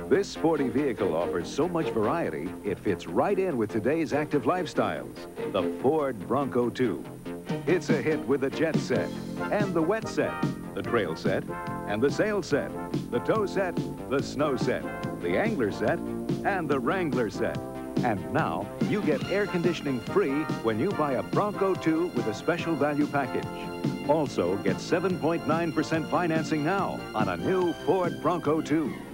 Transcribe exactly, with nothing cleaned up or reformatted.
This sporty vehicle offers so much variety, it fits right in with today's active lifestyles. The Ford Bronco two. It's a hit with the jet set, and the wet set, the trail set, and the sail set, the tow set, the snow set, the angler set, and the Wrangler set. And now, you get air conditioning free when you buy a Bronco two with a special value package. Also, get seven point nine percent financing now on a new Ford Bronco two.